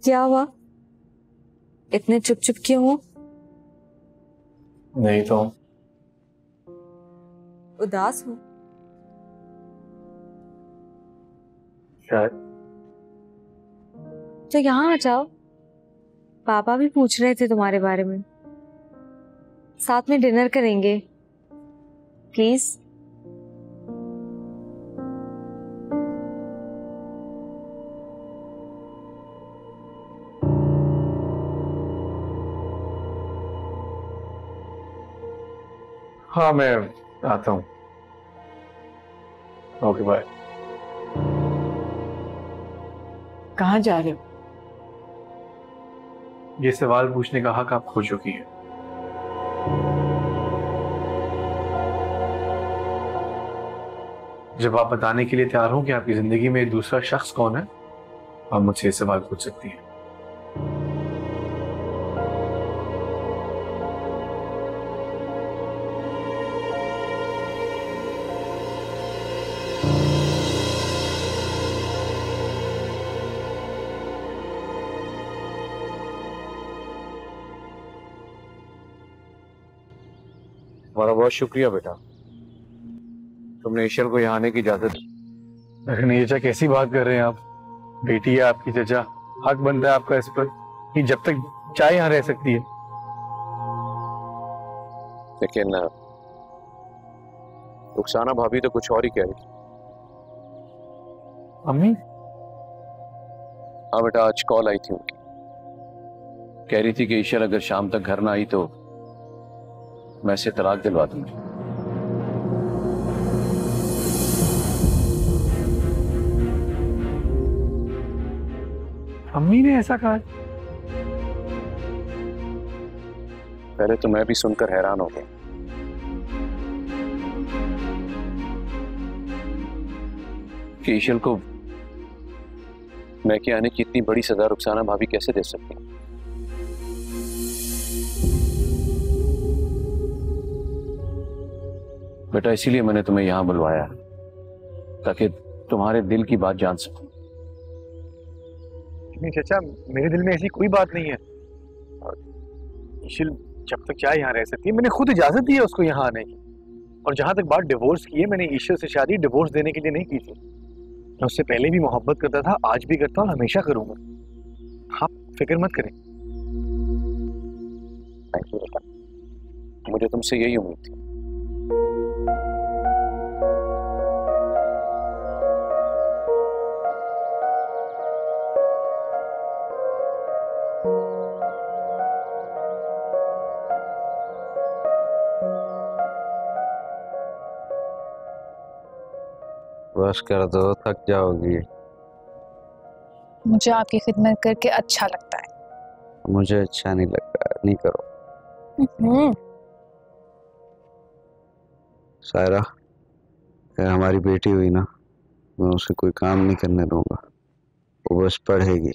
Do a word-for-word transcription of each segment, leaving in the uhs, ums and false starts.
क्या हुआ? इतने चुप चुप क्यों हो? नहीं तो उदास हो शायद। तो यहाँ आ जाओ, पापा भी पूछ रहे थे तुम्हारे बारे में। साथ में डिनर करेंगे, प्लीज। हाँ मैं आता हूँ। Okay bye. कहाँ जा रहे हो? ये सवाल पूछने का हक आप खो चुकी है। जब आप बताने के लिए तैयार हो कि आपकी जिंदगी में दूसरा शख्स कौन है, आप मुझसे ये सवाल पूछ सकती हैं। तुम्हारा बहुत शुक्रिया बेटा, तुमने ईशल को यहाँ आने की इजाजत दी। लेकिन ये चचा कैसी बात कर रहे हैं आप? बेटी है आपकी चचा, हक बनता है आपका इस पर कि जब तक चाय यहाँ रह सकती है। लेकिन रुखसाना भाभी तो कुछ और ही कह रही थी। अम्मी? हाँ बेटा, आज कॉल आई थी उनकी, कह रही थी कि ईशल अगर शाम तक घर ना आई तो मैं इसे तलाक दिलवा दूंगी। अम्मी ने ऐसा कहा? पहले तो मैं भी सुनकर हैरान हो गया। कि ईशल को मैं के आने की इतनी बड़ी सजा रुखसाना भाभी कैसे दे सकती है। बेटा इसीलिए मैंने तुम्हें यहां बुलवाया ताकि तुम्हारे दिल की बात जान सकूं। नहीं चाचा, मेरे दिल में ऐसी कोई बात नहीं है। ईशल जब तक चाहे यहाँ रह सकती है, मैंने खुद इजाजत दी है उसको यहाँ आने की। और जहां तक बात डिवोर्स की है, मैंने ईशल से शादी डिवोर्स देने के लिए नहीं की थी। मैं उससे पहले भी मोहब्बत करता था, आज भी करता हूँ और हमेशा करूंगा। आप फिक्र मत करें। थैंक यू बेटा, मुझे तुमसे यही उम्मीद थी। बस कर दो, थक जाओगी। मुझे आपकी खिदमत करके अच्छा लगता है। मुझे अच्छा नहीं लगता, नहीं करो। हम्म। सायरा, अगर हमारी बेटी हुई ना, मैं उसे कोई काम नहीं करने दूंगा, वो बस पढ़ेगी।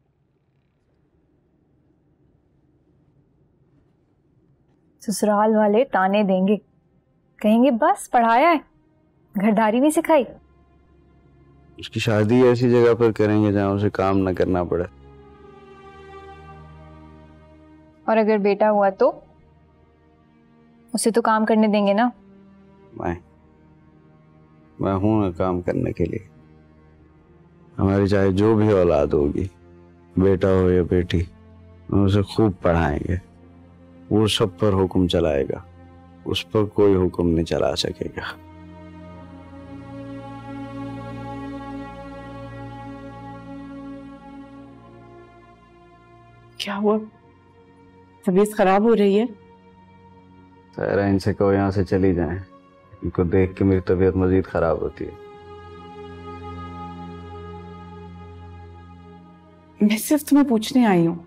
ससुराल वाले ताने देंगे, कहेंगे बस पढ़ाया है, घरदारी नहीं सिखाई। उसकी शादी ऐसी जगह पर करेंगे जहां उसे काम न करना पड़े। और अगर बेटा हुआ तो उसे तो काम करने देंगे ना। मैं मैं हूं ना काम करने के लिए। हमारी चाहे जो भी औलाद होगी, बेटा हो या बेटी, हम उसे खूब पढ़ाएंगे। वो सब पर हुक्म चलाएगा, उस पर कोई हुक्म नहीं चला सकेगा। क्या हुआ? तबीयत खराब हो रही है? सायरा, इनसे कहो यहाँ से चली जाएं। इनको देख के मेरी तबीयत मजीद खराब होती है। मैं सिर्फ तुम्हें पूछने आई हूँ।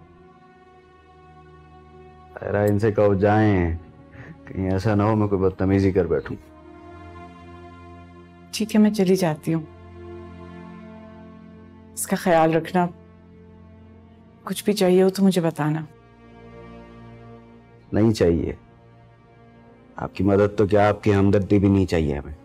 सायरा, इनसे कहो जाएं, कहीं ऐसा ना हो मैं कोई बदतमीजी कर बैठूं। ठीक है, मैं चली जाती हूँ। इसका ख्याल रखना, कुछ भी चाहिए हो तो मुझे बताना। नहीं चाहिए आपकी मदद तो क्या, आपकी हमदर्दी भी नहीं चाहिए हमें।